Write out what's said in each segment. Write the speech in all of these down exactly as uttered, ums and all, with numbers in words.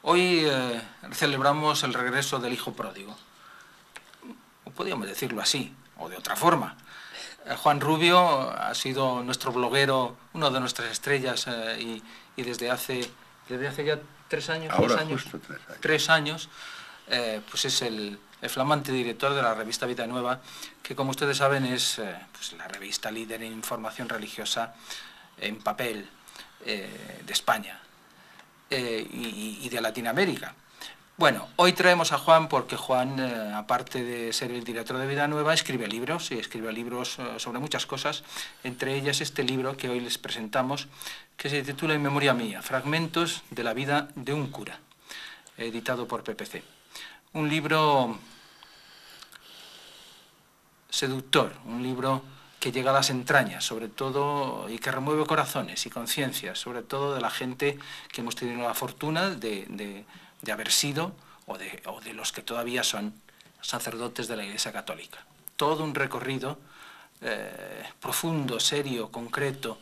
Hoy eh, celebramos el regreso del hijo pródigo. O podríamos decirlo así, o de otra forma. Eh, Juan Rubio ha sido nuestro bloguero, uno de nuestras estrellas, eh, y, y desde hace, desde hace ya tres años, Ahora dos años, justo tres años, tres años eh, pues es el, el flamante director de la revista Vida Nueva, que como ustedes saben es eh, pues la revista líder en información religiosa en papel eh, de España. Eh, y, y de Latinoamérica. Bueno, hoy traemos a Juan porque Juan, eh, aparte de ser el director de Vida Nueva, escribe libros, y escribe libros eh, sobre muchas cosas, entre ellas este libro que hoy les presentamos, que se titula En memoria mía, fragmentos de la vida de un cura, editado por P P C. Un libro seductor, un libro que llega a las entrañas, sobre todo, y que remueve corazones y conciencias, sobre todo de la gente que hemos tenido la fortuna de, de, de haber sido, o de, o de los que todavía son sacerdotes de la Iglesia Católica. Todo un recorrido eh, profundo, serio, concreto.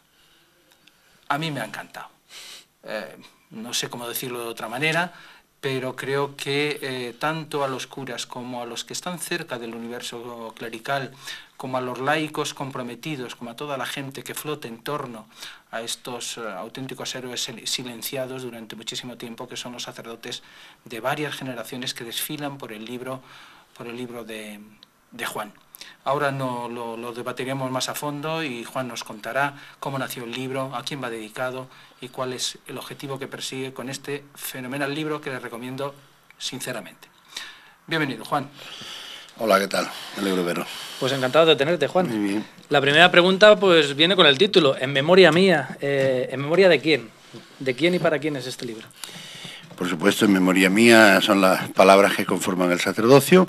A mí me ha encantado. Eh, no sé cómo decirlo de otra manera, pero creo que eh, tanto a los curas como a los que están cerca del universo clerical, como a los laicos comprometidos, como a toda la gente que flota en torno a estos uh, auténticos héroes silenciados durante muchísimo tiempo, que son los sacerdotes de varias generaciones que desfilan por el libro, por el libro de, de Juan. Ahora no, lo, lo debatiremos más a fondo y Juan nos contará cómo nació el libro, a quién va dedicado y cuál es el objetivo que persigue con este fenomenal libro que les recomiendo sinceramente. Bienvenido, Juan. Hola, ¿qué tal? Me alegro de veros. Pues encantado de tenerte, Juan. Muy bien. La primera pregunta pues viene con el título, En memoria mía. Eh, ¿En memoria de quién? ¿De quién y para quién es este libro? Por supuesto, en memoria mía son las palabras que conforman el sacerdocio,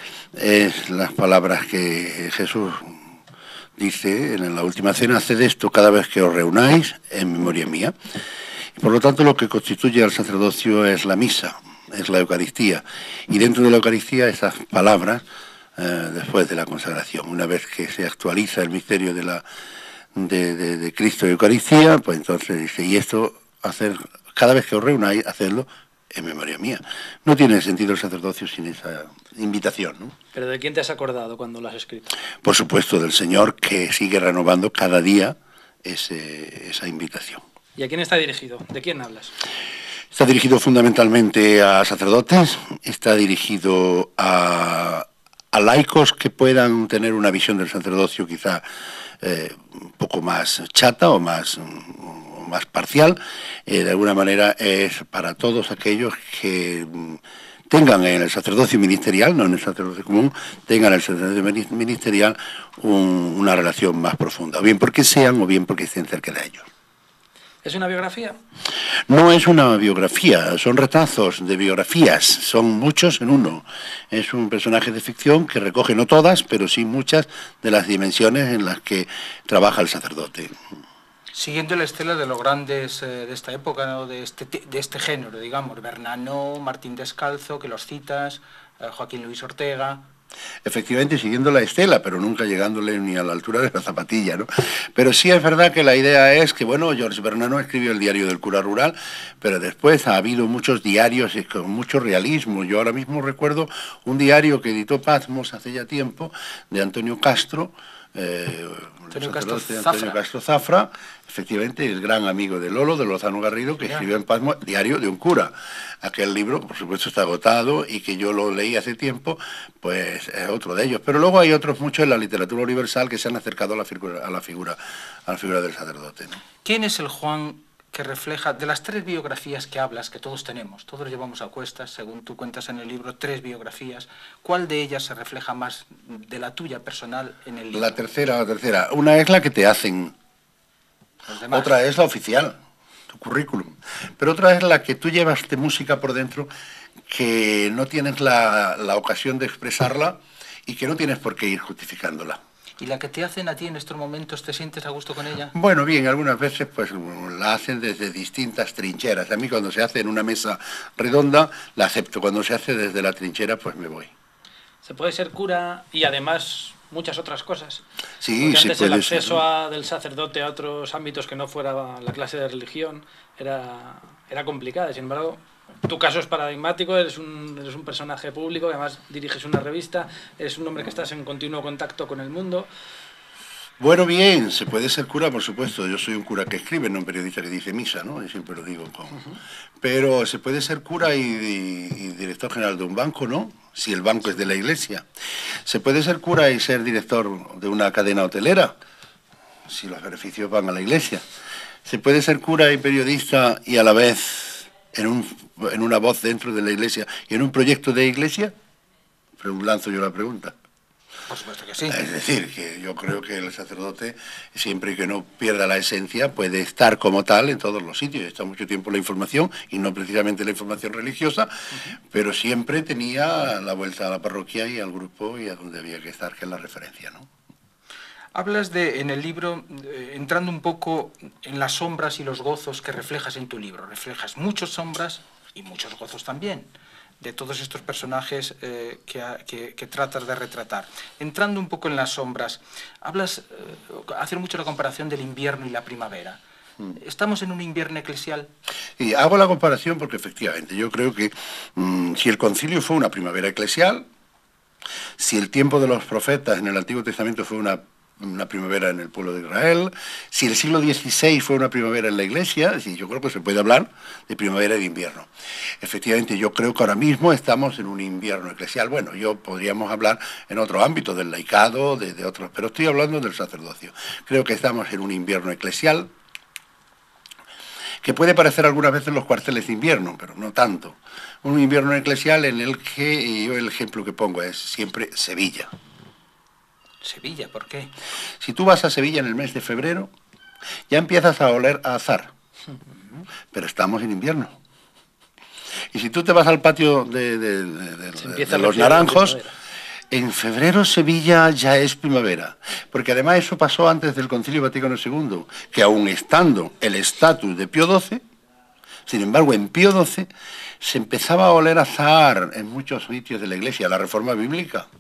es las palabras que Jesús dice en la última cena: haced esto cada vez que os reunáis en memoria mía. Y por lo tanto, lo que constituye al sacerdocio es la misa, es la Eucaristía. Y dentro de la Eucaristía, esas palabras, eh, después de la consagración, una vez que se actualiza el misterio de, la, de, de, de Cristo y Eucaristía, pues entonces dice, y esto, hacer cada vez que os reunáis, hacedlo en memoria mía. No tiene sentido el sacerdocio sin esa invitación, ¿no? ¿Pero de quién te has acordado cuando lo has escrito? Por supuesto, del Señor, que sigue renovando cada día ese, esa invitación. ¿Y a quién está dirigido? ¿De quién hablas? Está dirigido fundamentalmente a sacerdotes, está dirigido a, a laicos que puedan tener una visión del sacerdocio quizá eh, un poco más chata o más, o más parcial. Eh, de alguna manera es para todos aquellos que tengan en el sacerdocio ministerial, no en el sacerdocio común, tengan en el sacerdocio ministerial un, una relación más profunda, o bien porque sean o bien porque estén cerca de ellos. ¿Es una biografía? No es una biografía, son retazos de biografías, son muchos en uno. Es un personaje de ficción que recoge no todas, pero sí muchas de las dimensiones en las que trabaja el sacerdote. Siguiendo la estela de los grandes eh, de esta época, ¿no? de, este, de este género, digamos, Bernano, Martín Descalzo, que los citas, eh, Joaquín Luis Ortega. Efectivamente, siguiendo la estela, pero nunca llegándole ni a la altura de la zapatilla, ¿no? Pero sí es verdad que la idea es que, bueno, George Bernano escribió el diario del cura rural, pero después ha habido muchos diarios y con mucho realismo. Yo ahora mismo recuerdo un diario que editó Patmos hace ya tiempo, de Antonio Castro, eh, Antonio Castro Antonio Castro Zafra, efectivamente, el gran amigo de Lolo, de Lozano Garrido, que yeah. escribió en Patmos Diario de un cura. Aquel libro, por supuesto, está agotado y que yo lo leí hace tiempo, pues es otro de ellos. Pero luego hay otros muchos en la literatura universal que se han acercado a la figura, a la figura, a la figura del sacerdote, ¿no? ¿Quién es el Juan que refleja, de las tres biografías que hablas, que todos tenemos, todos llevamos a cuestas, según tú cuentas en el libro, tres biografías, cuál de ellas se refleja más de la tuya personal en el libro? La tercera, la tercera. Una es la que te hacen, otra es la oficial, tu currículum, pero otra es la que tú llevas de música por dentro, que no tienes la, la ocasión de expresarla y que no tienes por qué ir justificándola. ¿Y la que te hacen a ti en estos momentos, te sientes a gusto con ella? Bueno, bien, algunas veces pues la hacen desde distintas trincheras. A mí cuando se hace en una mesa redonda la acepto, cuando se hace desde la trinchera pues me voy. Se puede ser cura y además muchas otras cosas. Sí, porque sí antes puede el acceso ser, ¿no? a, del sacerdote a otros ámbitos que no fuera la clase de religión era, era complicada. Sin embargo, Tu caso es paradigmático, eres un, eres un personaje público, que además diriges una revista, eres un hombre que estás en continuo contacto con el mundo. Bueno, bien, se puede ser cura, por supuesto. Yo soy un cura que escribe, no un periodista que dice misa, ¿no? Yo siempre lo digo. Con... Uh-huh. Pero se puede ser cura y, y, y director general de un banco, ¿no? Si el banco es de la iglesia. Se puede ser cura y ser director de una cadena hotelera, si los beneficios van a la iglesia. Se puede ser cura y periodista y a la vez en, un, en una voz dentro de la iglesia y en un proyecto de iglesia. Pero lanzo yo la pregunta. Por supuesto que sí. Es decir, que yo creo que el sacerdote, siempre que no pierda la esencia, puede estar como tal en todos los sitios. Está mucho tiempo la información, y no precisamente la información religiosa, uh-huh. pero siempre tenía la vuelta a la parroquia y al grupo y a donde había que estar, que es la referencia, ¿no? Hablas de, en el libro, eh, entrando un poco en las sombras y los gozos que reflejas en tu libro. Reflejas muchas sombras y muchos gozos también, de todos estos personajes eh, que, que, que tratas de retratar. Entrando un poco en las sombras, hablas, eh, haces mucho la comparación del invierno y la primavera. ¿Estamos en un invierno eclesial? Y hago la comparación porque efectivamente yo creo que mmm, si el concilio fue una primavera eclesial, si el tiempo de los profetas en el Antiguo Testamento fue una una primavera en el pueblo de Israel, si el siglo dieciséis fue una primavera en la iglesia, sí, yo creo que se puede hablar de primavera y de invierno. Efectivamente, yo creo que ahora mismo estamos en un invierno eclesial. Bueno, yo podríamos hablar en otro ámbito, del laicado, de, de otros, pero estoy hablando del sacerdocio. Creo que estamos en un invierno eclesial, que puede parecer algunas veces los cuarteles de invierno, pero no tanto. Un invierno eclesial en el que yo el ejemplo que pongo es siempre Sevilla. Sevilla, ¿por qué? Si tú vas a Sevilla en el mes de febrero, ya empiezas a oler a azar, pero estamos en invierno. Y si tú te vas al patio de, de, de, de, de los Naranjos, en febrero Sevilla ya es primavera, porque además eso pasó antes del Concilio Vaticano segundo, que aun estando el estatus de Pío doce, sin embargo en Pío doce se empezaba a oler a azahar en muchos sitios de la iglesia, la reforma bíblica.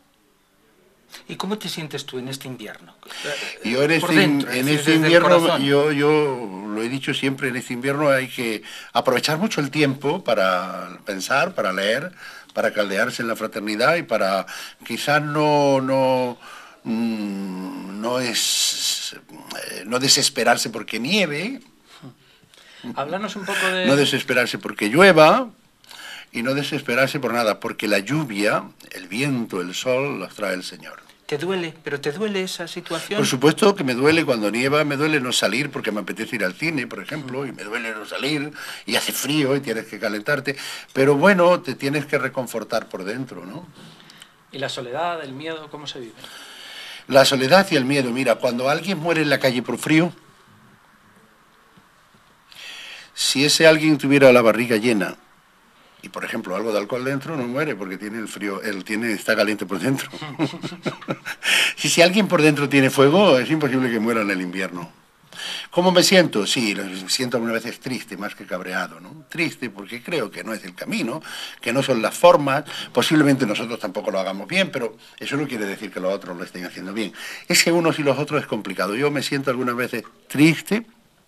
¿Y cómo te sientes tú en este invierno? Yo en este, dentro, en decir, este invierno, yo, yo lo he dicho siempre, en este invierno hay que aprovechar mucho el tiempo para pensar, para leer, para caldearse en la fraternidad y para quizás no, no, no, es, no desesperarse porque nieve. Háblanos un poco de... No desesperarse porque llueva. Y no desesperarse por nada, porque la lluvia, el viento, el sol, los trae el Señor. ¿Te duele? ¿Pero te duele esa situación? Por supuesto que me duele cuando nieva, me duele no salir porque me apetece ir al cine, por ejemplo, y me duele no salir, y hace frío y tienes que calentarte, pero bueno, te tienes que reconfortar por dentro, ¿no? ¿Y la soledad, el miedo, cómo se vive? La soledad y el miedo, mira, cuando alguien muere en la calle por frío, si ese alguien tuviera la barriga llena, y por ejemplo algo de alcohol dentro, no muere porque tiene el frío, él tiene, está caliente por dentro. si, si alguien por dentro tiene fuego, es imposible que muera en el invierno. ¿Cómo me siento? Sí, me siento algunas veces triste, más que cabreado, ¿no? Triste porque creo que no es el camino, que no son las formas, posiblemente nosotros tampoco lo hagamos bien, pero eso no quiere decir que los otros lo estén haciendo bien. Es que unos y los otros es complicado. Yo me siento algunas veces triste.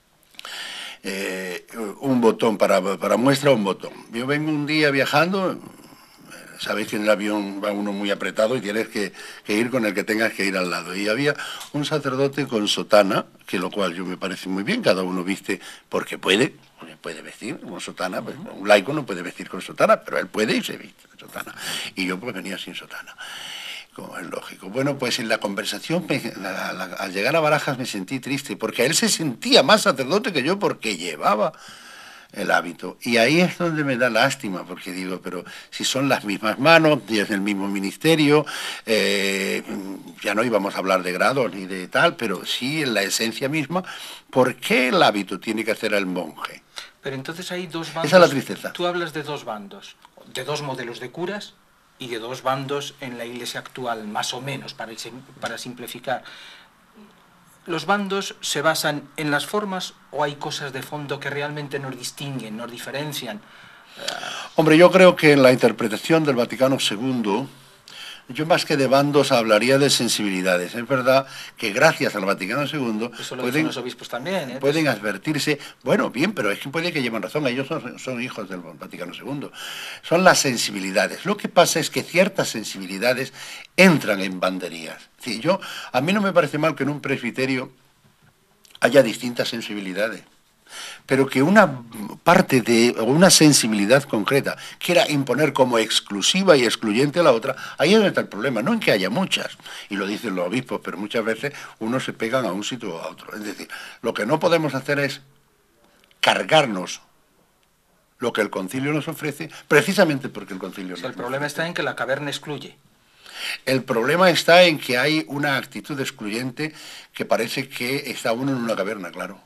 Eh, un botón, para, para muestra un botón. Yo vengo un día viajando, sabéis que en el avión va uno muy apretado y tienes que, que ir con el que tengas que ir al lado. Y había un sacerdote con sotana, que lo cual yo me parece muy bien, cada uno viste porque puede, porque puede vestir con sotana, pues, un laico no puede vestir con sotana, pero él puede y se viste con sotana. Y yo pues venía sin sotana. Como es lógico. Bueno, pues en la conversación, me, la, la, al llegar a Barajas me sentí triste, porque él se sentía más sacerdote que yo porque llevaba el hábito. Y ahí es donde me da lástima, porque digo, pero si son las mismas manos, y es el mismo ministerio, eh, ya no íbamos a hablar de grados ni de tal, pero sí en la esencia misma, ¿por qué el hábito tiene que hacer el monje? Pero entonces hay dos bandos. Esa es la tristeza. Tú hablas de dos bandos, de dos modelos de curas, y de dos bandos en la iglesia actual, más o menos, para, para simplificar. ¿Los bandos se basan en las formas o hay cosas de fondo que realmente nos distinguen, nos diferencian? Hombre, yo creo que en la interpretación del Vaticano segundo Yo más que de bandos hablaría de sensibilidades. Es verdad que gracias al Vaticano segundo Eso lo pueden, dicen los obispos también, ¿eh? pueden advertirse, bueno, bien, pero es que puede que lleven razón, ellos son, son hijos del Vaticano segundo. Son las sensibilidades. Lo que pasa es que ciertas sensibilidades entran en banderías. Sí, yo, a mí no me parece mal que en un presbiterio haya distintas sensibilidades, pero que una parte de, o una sensibilidad concreta quiera imponer como exclusiva y excluyente a la otra, ahí es donde está el problema, no en que haya muchas, y lo dicen los obispos, pero muchas veces unos se pegan a un sitio o a otro. Es decir, lo que no podemos hacer es cargarnos lo que el concilio nos ofrece, precisamente porque el concilio O sea, nos el problema ofrece. está en que la caverna excluye. El problema está en que hay una actitud excluyente que parece que está uno en una caverna, claro.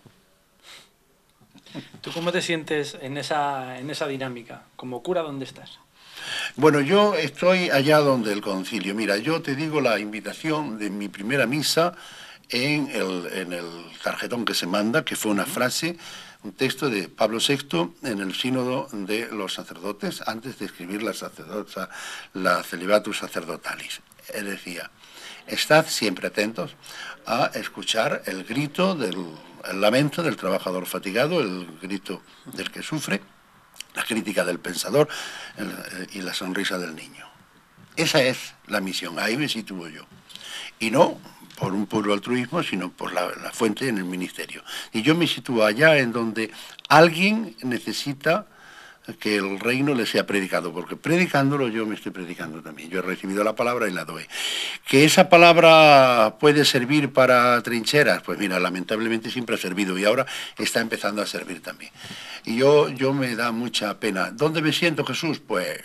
¿Tú cómo te sientes en esa, en esa dinámica? Como cura, ¿dónde estás? Bueno, yo estoy allá donde el concilio. Mira, yo te digo la invitación de mi primera misa en el, en el tarjetón que se manda, que fue una frase, un texto de Pablo sexto en el sínodo de los sacerdotes, antes de escribir la, sacerdota, la Celibatus Sacerdotalis. Él decía, estad siempre atentos a escuchar el grito del el lamento del trabajador fatigado, el grito del que sufre, la crítica del pensador el, y la sonrisa del niño. Esa es la misión, ahí me sitúo yo. Y no por un puro altruismo, sino por la, la fuente en el ministerio. Y yo me sitúo allá en donde alguien necesita que el reino le sea predicado, porque predicándolo yo me estoy predicando también. Yo he recibido la palabra y la doy. ¿Que esa palabra puede servir para trincheras? Pues mira, lamentablemente siempre ha servido y ahora está empezando a servir también. Y yo, yo me da mucha pena. ¿Dónde me siento, Jesús? Pues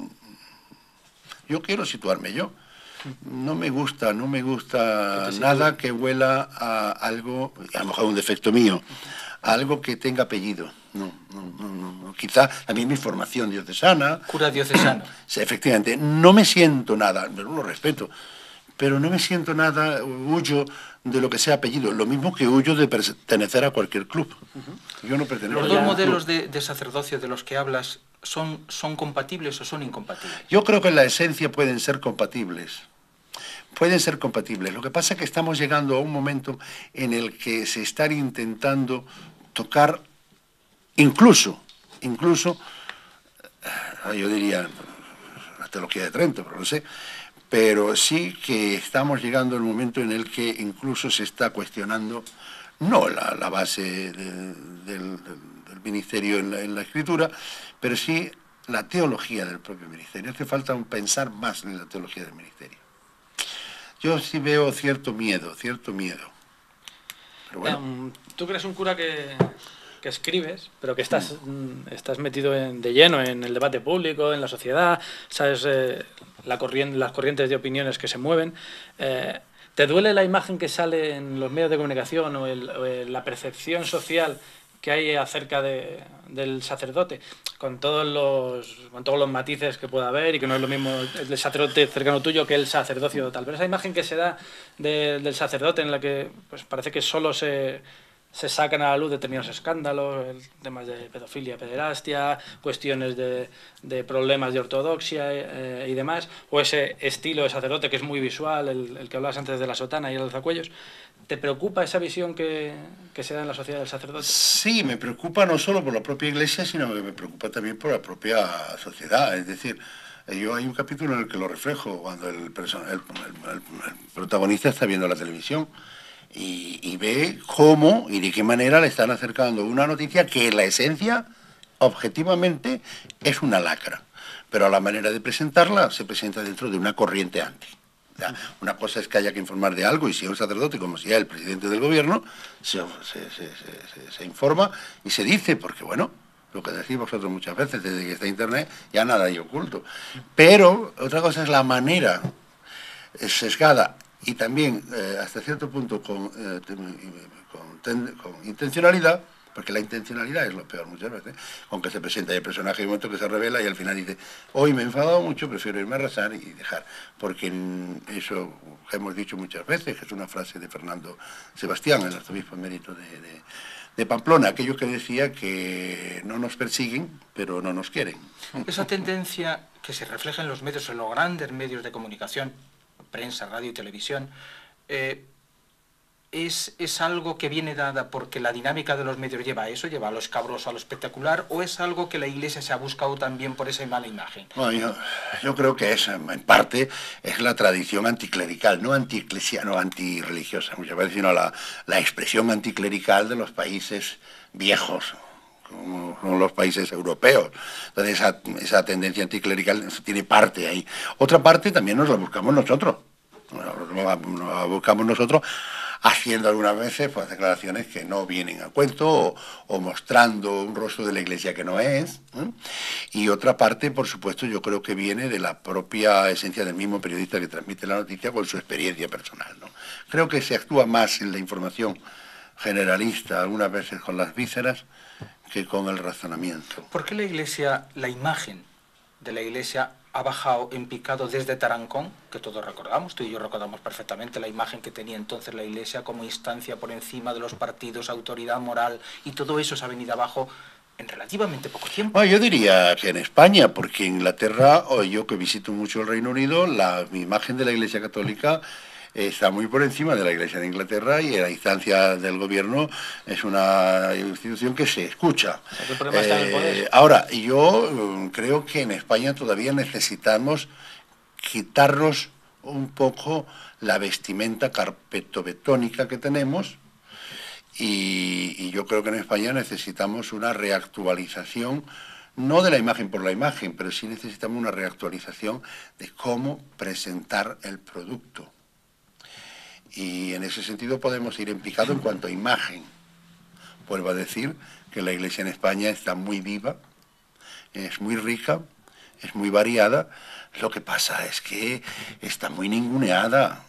yo quiero situarme yo. No me gusta, no me gusta nada que huela a algo, a lo mejor un defecto mío, a algo que tenga apellido. No, no, no, no. Quizá también mi formación diocesana. Cura diocesano. Sí, efectivamente, no me siento nada, pero lo respeto, pero no me siento nada, huyo de lo que sea apellido, lo mismo que huyo de pertenecer a cualquier club. Uh-huh. Yo no pertenezco ¿Los a dos ningún modelos club. de, de sacerdocio de los que hablas son, son compatibles o son incompatibles? Yo creo que en la esencia pueden ser compatibles. Pueden ser compatibles. Lo que pasa es que estamos llegando a un momento en el que se están intentando tocar incluso, incluso, yo diría, la teología de Trento, pero no sé, pero sí que estamos llegando al momento en el que incluso se está cuestionando, no la, la base de, del, del, del ministerio en la, en la escritura, pero sí la teología del propio ministerio. Hace falta un pensar más en la teología del ministerio. Yo sí veo cierto miedo, cierto miedo. Pero bueno. Um, ¿Tú crees un cura que, que escribes, pero que estás, mm. estás metido en, de lleno en el debate público, en la sociedad, sabes eh, la corriente, las corrientes de opiniones que se mueven? Eh, ¿Te duele la imagen que sale en los medios de comunicación o, el, o el, la percepción social que hay acerca de, del sacerdote, con todos los con todos los matices que pueda haber y que no es lo mismo el sacerdote cercano tuyo que el sacerdocio total? Pero esa imagen que se da de, del sacerdote en la que pues parece que solo se, se sacan a la luz determinados escándalos, el, temas de pedofilia, pederastia, cuestiones de, de problemas de ortodoxia eh, y demás, o ese estilo de sacerdote que es muy visual, el, el que hablabas antes de la sotana y el alzacuellos. ¿Te preocupa esa visión que, que se da en la sociedad del sacerdote? Sí, me preocupa no solo por la propia Iglesia, sino que me preocupa también por la propia sociedad. Es decir, yo hay un capítulo en el que lo reflejo, cuando el, el, el, el protagonista está viendo la televisión y, y ve cómo y de qué manera le están acercando una noticia que en la esencia, objetivamente, es una lacra. Pero a la manera de presentarla se presenta dentro de una corriente anti. Una cosa es que haya que informar de algo y si es un sacerdote, como si es el presidente del gobierno, se, se, se, se, se informa y se dice, porque bueno, lo que decís vosotros muchas veces, desde que está Internet ya nada hay oculto. Pero otra cosa es la manera sesgada y también eh, hasta cierto punto con, eh, con, ten, con intencionalidad, porque la intencionalidad es lo peor muchas veces, con que se presenta el personaje y un momento que se revela y al final dice, hoy me he enfadado mucho, prefiero irme a arrasar y dejar, porque eso hemos dicho muchas veces, que es una frase de Fernando Sebastián, el arzobispo emérito de, de, de Pamplona, aquello que decía que no nos persiguen, pero no nos quieren. Esa tendencia que se refleja en los medios, en los grandes medios de comunicación, prensa, radio y televisión, eh, ¿Es, ¿Es algo que viene dada porque la dinámica de los medios lleva a eso, lleva a lo escabroso, a lo espectacular, o es algo que la Iglesia se ha buscado también por esa mala imagen? Bueno, yo, yo creo que es, en parte, es la tradición anticlerical, no antieclesiana, no antirreligiosa, muchas veces, sino la, la expresión anticlerical de los países viejos, como son los países europeos. Entonces esa, esa tendencia anticlerical tiene parte ahí. Otra parte también nos la buscamos nosotros, nos la, nos la buscamos nosotros, haciendo algunas veces pues, declaraciones que no vienen a cuento o, o mostrando un rostro de la Iglesia que no es. ¿eh? Y otra parte, por supuesto, yo creo que viene de la propia esencia del mismo periodista que transmite la noticia con su experiencia personal, ¿no? Creo que se actúa más en la información generalista, algunas veces con las vísceras, que con el razonamiento. ¿Por qué la Iglesia, la imagen de la Iglesia ha bajado en picado desde Tarancón, que todos recordamos, tú y yo recordamos perfectamente la imagen que tenía entonces la Iglesia como instancia por encima de los partidos, autoridad moral, y todo eso se ha venido abajo en relativamente poco tiempo? Bueno, yo diría que en España, porque en Inglaterra, o yo que visito mucho el Reino Unido, la imagen de la Iglesia Católica está muy por encima de la Iglesia de Inglaterra y la instancia del gobierno es una institución que se escucha. El problema está en el poder. Eh, ahora, yo creo que en España todavía necesitamos quitarnos un poco la vestimenta carpetobetónica que tenemos y, y yo creo que en España necesitamos una reactualización, no de la imagen por la imagen, pero sí necesitamos una reactualización de cómo presentar el producto. Y en ese sentido podemos ir en picado en cuanto a imagen. Vuelvo a decir que la Iglesia en España está muy viva, es muy rica, es muy variada. Lo que pasa es que está muy ninguneada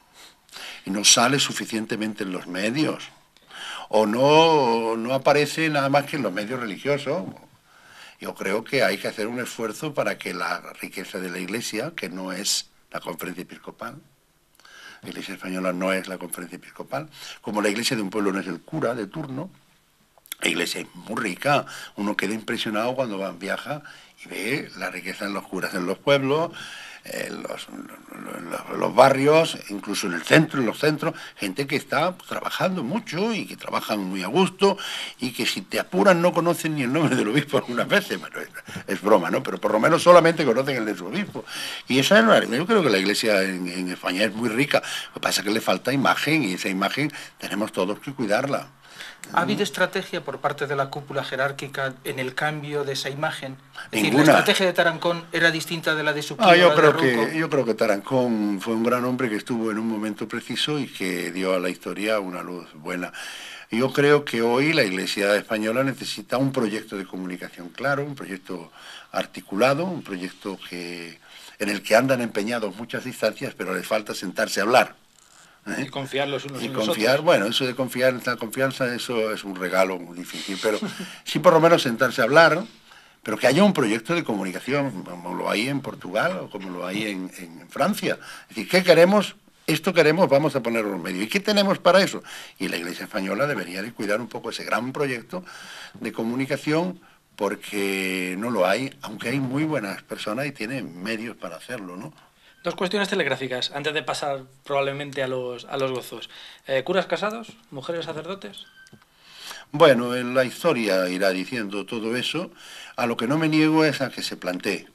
y no sale suficientemente en los medios. O no, no aparece nada más que en los medios religiosos. Yo creo que hay que hacer un esfuerzo para que la riqueza de la Iglesia, que no es la Conferencia Episcopal, la Iglesia española no es la Conferencia Episcopal, como la Iglesia de un pueblo no es el cura de turno, la Iglesia es muy rica, uno queda impresionado cuando va, viaja y ve la riqueza en los curas en los pueblos, en los, los, los barrios, incluso en el centro, en los centros, gente que está trabajando mucho y que trabajan muy a gusto y que si te apuran no conocen ni el nombre del obispo algunas veces, bueno, es, es broma, ¿no? Pero por lo menos solamente conocen el de su obispo. Y esa es la, yo creo que la Iglesia en, en España es muy rica, lo que pasa es que le falta imagen y esa imagen tenemos todos que cuidarla. ¿Ha habido estrategia por parte de la cúpula jerárquica en el cambio de esa imagen? Es Ninguna. decir, ¿la estrategia de Tarancón era distinta de la de su Ah, yo, de creo Ruco? que, yo creo que Tarancón fue un gran hombre que estuvo en un momento preciso y que dio a la historia una luz buena. Yo creo que hoy la Iglesia española necesita un proyecto de comunicación claro, un proyecto articulado, un proyecto que, en el que andan empeñados muchas instancias, pero les falta sentarse a hablar. ¿Eh? Y confiar los unos y en los confiar, otros. bueno, eso de confiar, la confianza, eso es un regalo muy difícil, pero sí por lo menos sentarse a hablar, pero que haya un proyecto de comunicación, como lo hay en Portugal o como lo hay en, en Francia. Es decir, ¿qué queremos? Esto queremos, vamos a ponerlo en medio. ¿Y qué tenemos para eso? Y la Iglesia española debería de cuidar un poco ese gran proyecto de comunicación, porque no lo hay, aunque hay muy buenas personas y tienen medios para hacerlo, ¿no? Dos cuestiones telegráficas, antes de pasar probablemente a los, a los gozos. Eh, ¿Curas casados? ¿Mujeres sacerdotes? Bueno, en la historia irá diciendo todo eso. A lo que no me niego es a que se plantee.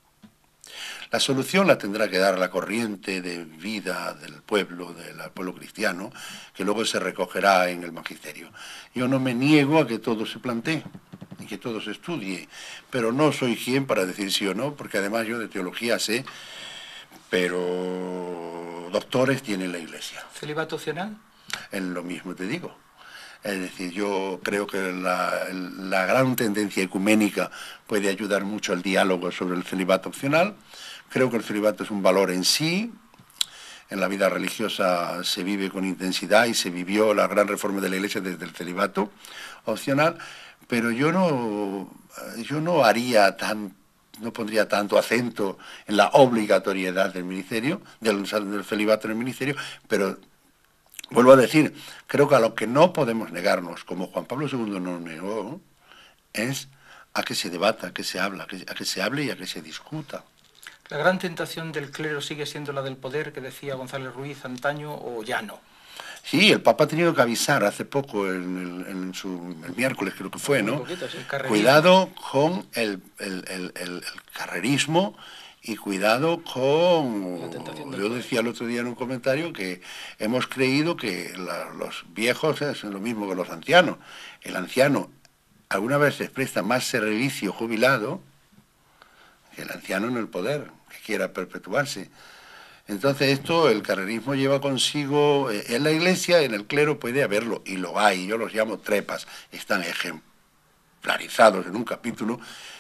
La solución la tendrá que dar la corriente de vida del pueblo, del pueblo cristiano, que luego se recogerá en el magisterio. Yo no me niego a que todo se plantee y que todo se estudie, pero no soy quien para decir sí o no, porque además yo de teología sé, pero doctores tiene la Iglesia. ¿Celibato opcional? En lo mismo te digo. Es decir, yo creo que la, la gran tendencia ecuménica puede ayudar mucho al diálogo sobre el celibato opcional. Creo que el celibato es un valor en sí. En la vida religiosa se vive con intensidad y se vivió la gran reforma de la Iglesia desde el celibato opcional, pero yo no, yo no haría tan, no pondría tanto acento en la obligatoriedad del ministerio, del, del celibato en el ministerio, pero vuelvo a decir, creo que a lo que no podemos negarnos, como Juan Pablo segundo nos negó, es a que se debata, a que se habla, a que, a que se hable y a que se discuta. ¿La gran tentación del clero sigue siendo la del poder, que decía González Ruiz antaño, o ya no? Sí, el Papa ha tenido que avisar hace poco, en, el, en su, el miércoles creo que fue, ¿no? Poquito, sí. Cuidado con el, el, el, el, el carrerismo y cuidado con... Yo decía el otro día en un comentario que hemos creído que la, los viejos es lo mismo que los ancianos. El anciano alguna vez se presta más servicio jubilado que el anciano en el poder, que quiera perpetuarse. Entonces esto, el carrerismo lleva consigo, eh, en la iglesia, en el clero puede haberlo, y lo hay, yo los llamo trepas, están ejemplarizados en un capítulo,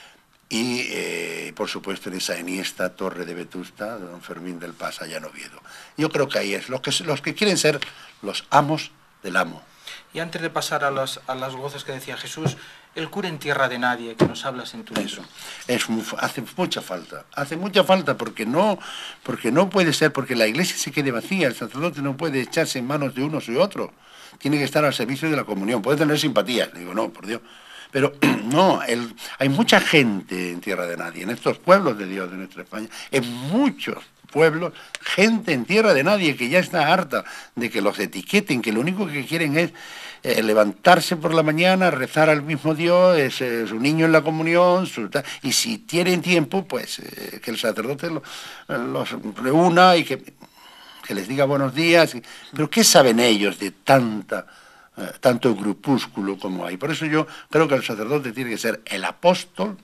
y eh, por supuesto en esa enhiesta torre de Vetusta, de don Fermín del Paz, allá en Oviedo. Yo creo que ahí es, los que, los que quieren ser los amos del amo. Y antes de pasar a las, a las voces que decía Jesús, el cura en tierra de nadie, que nos hablas en tu libro. Eso, es muy, hace mucha falta, hace mucha falta porque no, porque no puede ser, porque la iglesia se quede vacía, el sacerdote no puede echarse en manos de unos y otros, tiene que estar al servicio de la comunión, puede tener simpatías, digo, no, por Dios, pero no, el, hay mucha gente en tierra de nadie, en estos pueblos de Dios de nuestra España, en muchos pueblos, gente en tierra de nadie que ya está harta de que los etiqueten, que lo único que quieren es eh, levantarse por la mañana, rezar al mismo Dios, es, eh, su niño en la comunión, su, y si tienen tiempo, pues eh, que el sacerdote lo, los reúna y que, que les diga buenos días. Pero ¿qué saben ellos de tanta, eh, tanto grupúsculo como hay? Por eso yo creo que el sacerdote tiene que ser el apóstol,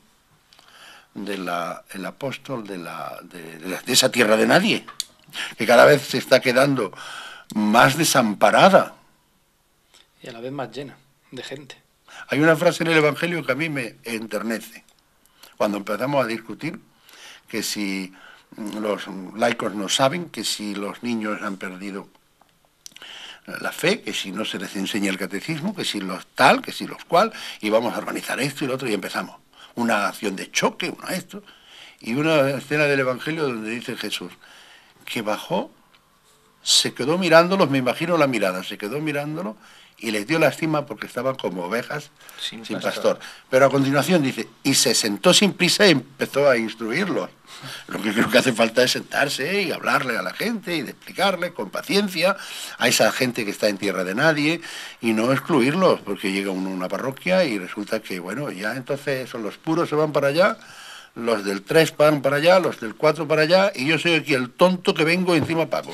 de la, el apóstol de, la, de, de, la, de esa tierra de nadie, que cada vez se está quedando más desamparada. Y a la vez más llena de gente. Hay una frase en el Evangelio que a mí me enternece. Cuando empezamos a discutir que si los laicos no saben, que si los niños han perdido la fe, que si no se les enseña el catecismo, que si los tal, que si los cual, y vamos a organizar esto y lo otro, y empezamos. Una acción de choque, una esto, y una escena del Evangelio donde dice Jesús que bajó, se quedó mirándolos, me imagino la mirada, se quedó mirándolo y les dio lástima porque estaban como ovejas sin, sin pastor. pastor. Pero a continuación dice, y se sentó sin prisa y empezó a instruirlos. Lo que creo que hace falta es sentarse y hablarle a la gente y de explicarle con paciencia a esa gente que está en tierra de nadie y no excluirlos, porque llega uno a una parroquia y resulta que, bueno, ya entonces son los puros se van para allá, los del tres van para allá, los del cuatro para allá, y yo soy aquí el tonto que vengo encima pago.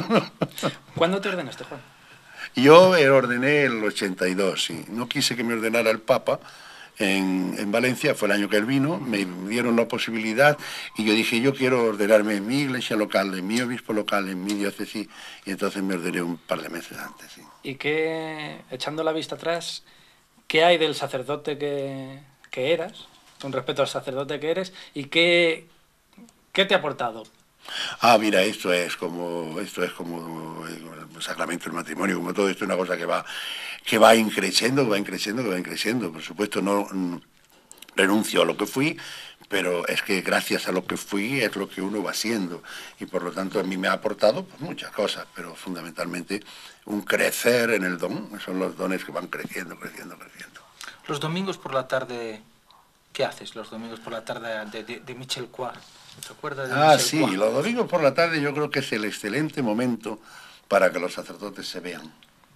¿Cuándo te ordenaste, Juan? Yo ordené el ochenta y dos, sí. No quise que me ordenara el Papa en, en Valencia, fue el año que él vino, me dieron la posibilidad y yo dije, yo quiero ordenarme en mi iglesia local, en mi obispo local, en mi diócesis, y entonces me ordené un par de meses antes, sí. ¿Y qué, echando la vista atrás, qué hay del sacerdote que, que eras, con respecto al sacerdote que eres, y qué, qué te ha aportado? Ah, mira, esto es como esto es como el sacramento del matrimonio, como todo esto es una cosa que va que va increciendo, que va increciendo, que va increciendo. Por supuesto no mm, renuncio a lo que fui, pero es que gracias a lo que fui es lo que uno va siendo y por lo tanto a mí me ha aportado pues, muchas cosas, pero fundamentalmente un crecer en el don, son los dones que van creciendo, creciendo, creciendo. Los domingos por la tarde, ¿qué haces los domingos por la tarde de, de, de Michel Coir? ¿Te acuerdas de Ah, Michel sí, Coir? Los domingos por la tarde yo creo que es el excelente momento para que los sacerdotes se vean,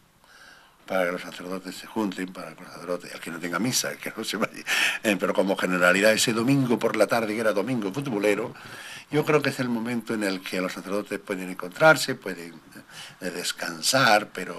para que los sacerdotes se junten, para que los sacerdotes, el que no tenga misa, el que no se vaya, eh, pero como generalidad ese domingo por la tarde, que era domingo futbolero, yo creo que es el momento en el que los sacerdotes pueden encontrarse, pueden eh, descansar, pero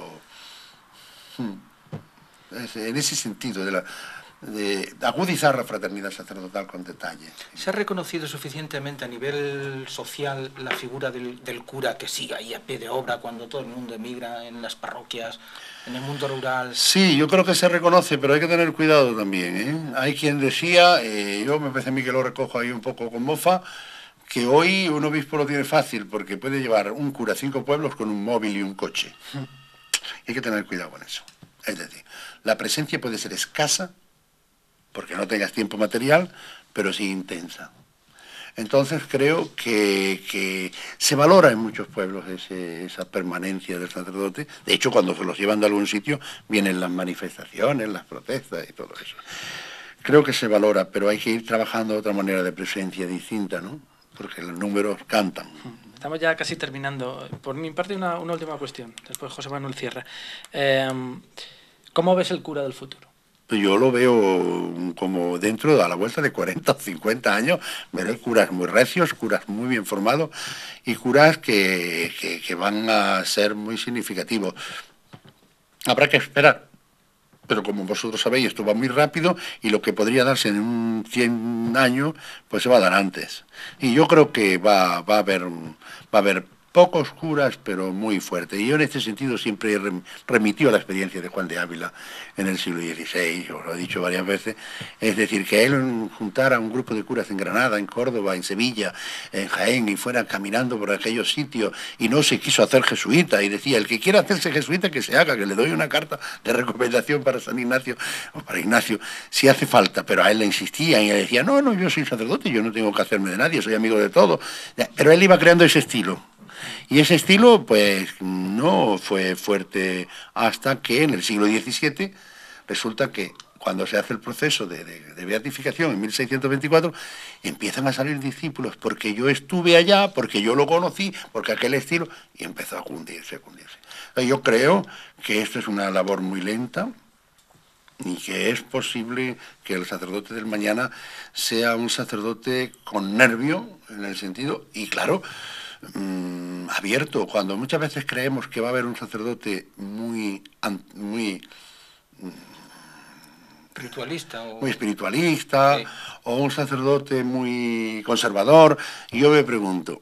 hmm, es, en ese sentido de la... de agudizar la fraternidad sacerdotal con detalle. ¿Se ha reconocido suficientemente a nivel social la figura del, del cura que sigue ahí a pie de obra cuando todo el mundo emigra en las parroquias, en el mundo rural? Sí, yo creo que se reconoce, pero hay que tener cuidado también, ¿eh? Hay quien decía, eh, yo me parece a mí que lo recojo ahí un poco con mofa, que hoy un obispo lo tiene fácil porque puede llevar un cura a cinco pueblos con un móvil y un coche. Hay que tener cuidado con eso. Es decir, la presencia puede ser escasa, porque no tengas tiempo material, pero sí intensa. Entonces creo que, que se valora en muchos pueblos ese, esa permanencia del sacerdote. De hecho, cuando se los llevan de algún sitio, vienen las manifestaciones, las protestas y todo eso. Creo que se valora, pero hay que ir trabajando de otra manera de presencia distinta, ¿no? porque los números cantan. Estamos ya casi terminando. Por mi parte, una, una última cuestión. Después José Manuel cierra. Eh, ¿Cómo ves el cura del futuro? Yo lo veo como dentro, a la vuelta de cuarenta o cincuenta años, veré curas muy recios, curas muy bien formados y curas que, que, que van a ser muy significativos. Habrá que esperar, pero como vosotros sabéis, esto va muy rápido y lo que podría darse en un cien años, pues se va a dar antes. Y yo creo que va, va, a, haber, va a haber pocos curas, pero muy fuertes. Y yo en este sentido siempre he remitido a la experiencia de Juan de Ávila en el siglo dieciséis, os lo he dicho varias veces. Es decir, que él juntara a un grupo de curas en Granada, en Córdoba, en Sevilla, en Jaén, y fuera caminando por aquellos sitios, y no se quiso hacer jesuita, y decía, el que quiera hacerse jesuita, que se haga, que le doy una carta de recomendación para San Ignacio, o para Ignacio, si hace falta. Pero a él le insistía, y él decía, no, no, yo soy sacerdote, yo no tengo que hacerme de nadie, soy amigo de todo. Pero él iba creando ese estilo. Y ese estilo, pues, no fue fuerte hasta que en el siglo diecisiete resulta que cuando se hace el proceso de, de, de beatificación en mil seiscientos veinticuatro, empiezan a salir discípulos, porque yo estuve allá, porque yo lo conocí, porque aquel estilo, y empezó a cundirse, a cundirse. Yo creo que esto es una labor muy lenta y que es posible que el sacerdote del mañana sea un sacerdote con nervio, en el sentido, y claro, mmm, abierto. Cuando muchas veces creemos que va a haber un sacerdote muy, muy espiritualista o, muy espiritualista, sí, o un sacerdote muy conservador, y yo me pregunto,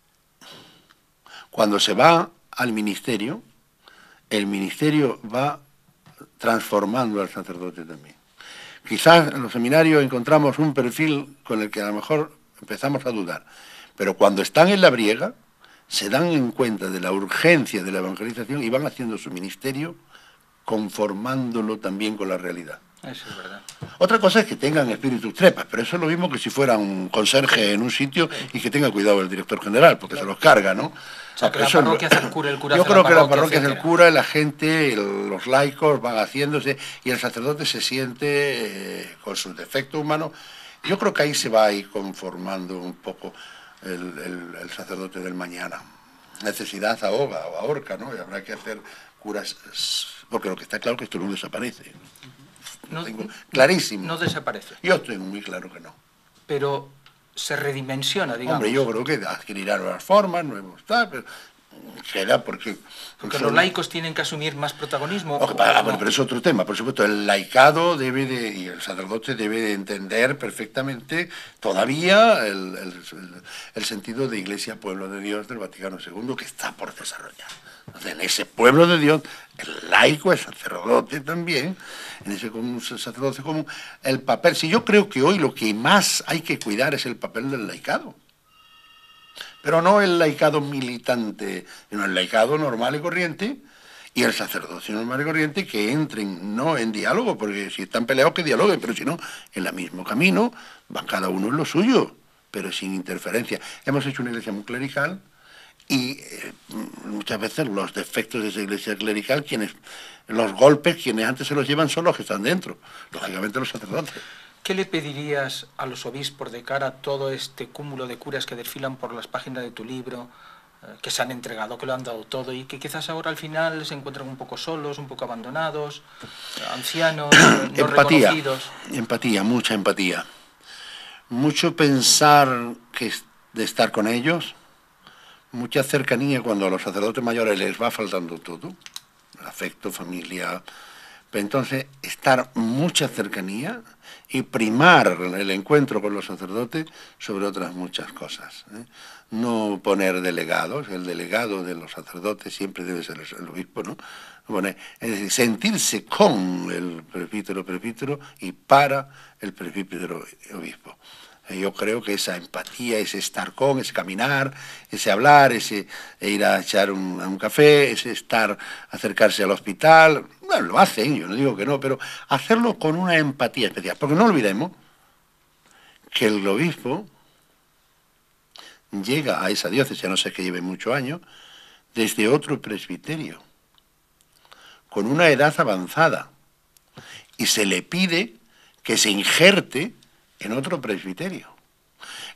cuando se va al ministerio, el ministerio va transformando al sacerdote también. Quizás en los seminarios encontramos un perfil con el que a lo mejor empezamos a dudar, pero cuando están en la briega se dan en cuenta de la urgencia de la evangelización y van haciendo su ministerio conformándolo también con la realidad. Eso es verdad. Otra cosa es que tengan espíritus trepas, pero eso es lo mismo que si fuera un conserje en un sitio y que tenga cuidado el director general, porque claro, se los carga, ¿no? O sea, que la parroquia hace el cura, el cura Yo hace creo la que la parroquia, parroquia es el etcétera. cura, la gente, el, los laicos van haciéndose y el sacerdote se siente eh, con sus defectos humanos. Yo creo que ahí se va a ir conformando un poco el, el, el sacerdote del mañana. Necesidad ahoga o ahorca, ¿no? Y habrá que hacer curas, porque lo que está claro es que esto no desaparece. No, tengo clarísimo. No desaparece. Yo tengo muy claro que no. Pero se redimensiona, digamos. Hombre, yo creo que adquirirá nuevas formas, nuevos tal, pero será porque... Porque son... los laicos tienen que asumir más protagonismo. O, o, ah, bueno, pero es otro tema. Por supuesto, el laicado debe de, y el sacerdote debe de entender perfectamente todavía el, el, el, el sentido de Iglesia, pueblo de Dios del Vaticano segundo, que está por desarrollar. Entonces, en ese pueblo de Dios, el laico, el sacerdote también, en ese común, sacerdote común, el papel. Si yo creo que hoy lo que más hay que cuidar es el papel del laicado. Pero no el laicado militante, sino el laicado normal y corriente, y el sacerdocio normal y corriente que entren no en diálogo, porque si están peleados que dialoguen, pero si no, en el mismo camino, van cada uno en lo suyo, pero sin interferencia. Hemos hecho una iglesia muy clerical, y eh, muchas veces los defectos de esa iglesia clerical, quienes, los golpes, quienes antes se los llevan son los que están dentro, lógicamente los sacerdotes. ¿Qué le pedirías a los obispos de cara a todo este cúmulo de curas que desfilan por las páginas de tu libro, eh, que se han entregado, que lo han dado todo y que quizás ahora al final se encuentran un poco solos, un poco abandonados, ancianos, no empatía, reconocidos? Empatía, mucha empatía. Mucho pensar que de estar con ellos, mucha cercanía cuando a los sacerdotes mayores les va faltando todo, afecto, familia, pero entonces estar mucha cercanía y primar el encuentro con los sacerdotes sobre otras muchas cosas, ¿eh? No poner delegados, el delegado de los sacerdotes siempre debe ser el obispo, ¿no? Poner, es decir, sentirse con el presbítero presbítero y para el presbítero obispo. Yo creo que esa empatía, ese estar con, ese caminar, ese hablar, ese ir a echar un, a un café, ese estar, acercarse al hospital, bueno, lo hacen, yo no digo que no, pero hacerlo con una empatía especial. Porque no olvidemos que el obispo llega a esa diócesis, a no ser que lleve muchos años, desde otro presbiterio, con una edad avanzada, y se le pide que se injerte en otro presbiterio.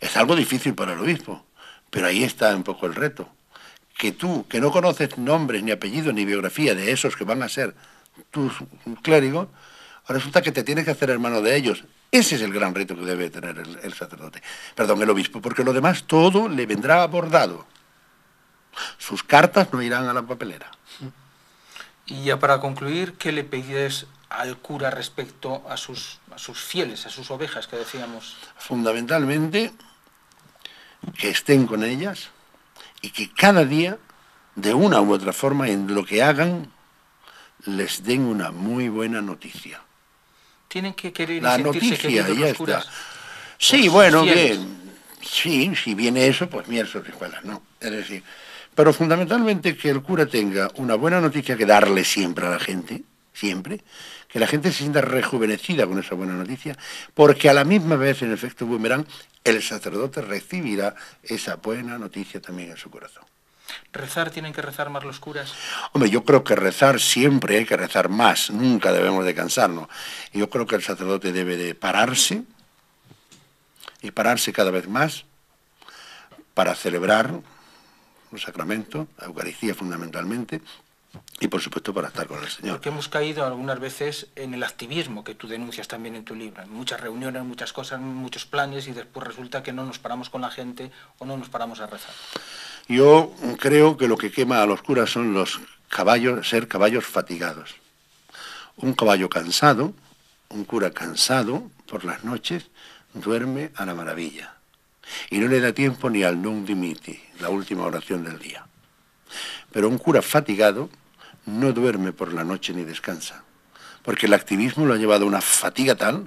Es algo difícil para el obispo, pero ahí está un poco el reto. Que tú, que no conoces nombres, ni apellidos, ni biografía de esos que van a ser tus clérigos, resulta que te tienes que hacer hermano de ellos. Ese es el gran reto que debe tener el, el sacerdote, perdón, el obispo, porque lo demás todo le vendrá abordado. Sus cartas no irán a la papelera. Y ya para concluir, ¿qué le pides al cura respecto a sus, a sus fieles, a sus ovejas que decíamos? Fundamentalmente, que estén con ellas y que cada día, de una u otra forma, en lo que hagan, les den una muy buena noticia. Tienen que querer y la sentirse noticia, queridos ya los curas. está. Sí, Los bueno, fieles. bien. Sí, si viene eso, pues miel sobre hojuelas, ¿no? Es decir, pero fundamentalmente que el cura tenga una buena noticia que darle siempre a la gente, siempre, que la gente se sienta rejuvenecida con esa buena noticia, porque a la misma vez, en efecto boomerang, el sacerdote recibirá esa buena noticia también en su corazón. ¿Rezar tienen que rezar más los curas? Hombre, yo creo que rezar siempre hay que rezar más, nunca debemos de cansarnos. Yo creo que el sacerdote debe de pararse, y pararse cada vez más, para celebrar los sacramentos, la Eucaristía fundamentalmente, y por supuesto para estar con el Señor. Porque hemos caído algunas veces en el activismo que tú denuncias también en tu libro. En muchas reuniones, muchas cosas, muchos planes, y después resulta que no nos paramos con la gente o no nos paramos a rezar. Yo creo que lo que quema a los curas son los caballos, ser caballos fatigados. Un caballo cansado, un cura cansado por las noches, duerme a la maravilla. Y no le da tiempo ni al Nunc Dimittis, la última oración del día. Pero un cura fatigado no duerme por la noche ni descansa, porque el activismo lo ha llevado a una fatiga tal.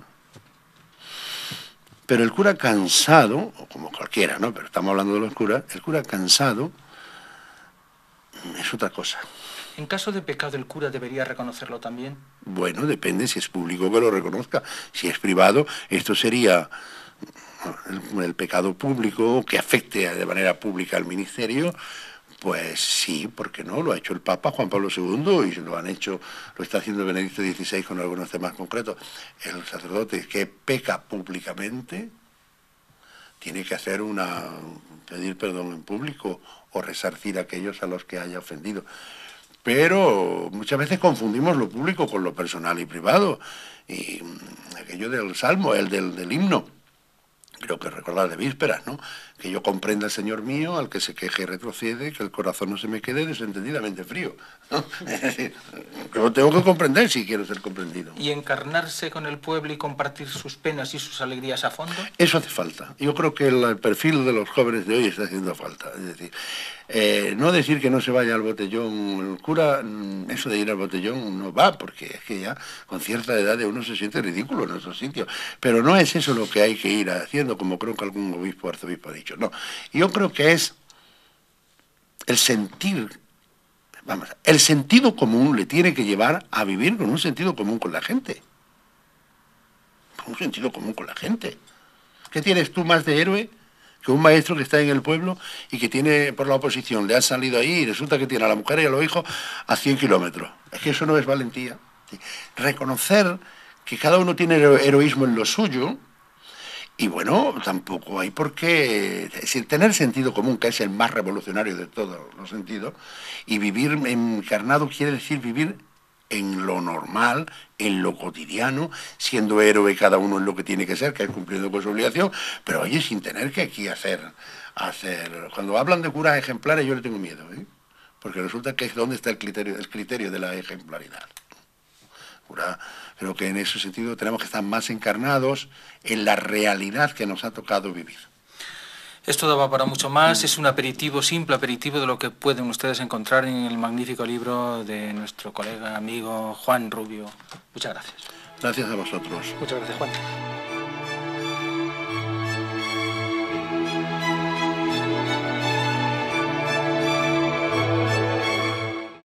Pero el cura cansado, o como cualquiera, ¿no? Pero estamos hablando de los curas, el cura cansado es otra cosa. ¿En caso de pecado el cura debería reconocerlo también? Bueno, depende si es público que lo reconozca. Si es privado, esto sería el, el pecado público que afecte de manera pública al ministerio. Pues sí, ¿por qué no? Lo ha hecho el Papa Juan Pablo segundo y lo han hecho, lo está haciendo Benedicto dieciséis con algunos temas concretos. El sacerdote que peca públicamente tiene que hacer una, pedir perdón en público o resarcir a aquellos a los que haya ofendido. Pero muchas veces confundimos lo público con lo personal y privado. Y aquello del salmo, el del, del himno, creo que recordar de vísperas, ¿no? Que yo comprenda, Señor mío, al que se queje y retrocede, que el corazón no se me quede desentendidamente frío, ¿no? Es decir, yo tengo que comprender si quiero ser comprendido. ¿Y encarnarse con el pueblo y compartir sus penas y sus alegrías a fondo? Eso hace falta. Yo creo que el perfil de los jóvenes de hoy está haciendo falta. Es decir, eh, no decir que no se vaya al botellón. El cura, eso de ir al botellón no va, porque es que ya con cierta edad uno se siente ridículo en esos sitios. Pero no es eso lo que hay que ir haciendo, como creo que algún obispo o arzobispo ha dicho. No, yo creo que es el sentir, vamos, el sentido común le tiene que llevar a vivir con un sentido común con la gente. Con un sentido común con la gente. ¿Qué tienes tú más de héroe que un maestro que está en el pueblo y que tiene por la oposición, le han salido ahí y resulta que tiene a la mujer y a los hijos a cien kilómetros? Es que eso no es valentía. ¿Sí? Reconocer que cada uno tiene heroísmo en lo suyo. Y bueno, tampoco hay por qué, es decir, tener sentido común, que es el más revolucionario de todos los sentidos, y vivir encarnado quiere decir vivir en lo normal, en lo cotidiano, siendo héroe cada uno en lo que tiene que ser, que es cumpliendo con su obligación, pero oye, sin tener que aquí hacer, hacer... Cuando hablan de curas ejemplares yo le tengo miedo, ¿eh? Porque resulta que es donde está el criterio, el criterio de la ejemplaridad. Creo que en ese sentido tenemos que estar más encarnados en la realidad que nos ha tocado vivir. Esto daba para mucho más, es un aperitivo, simple aperitivo de lo que pueden ustedes encontrar en el magnífico libro de nuestro colega, amigo Juan Rubio. Muchas gracias. Gracias a vosotros. Muchas gracias, Juan.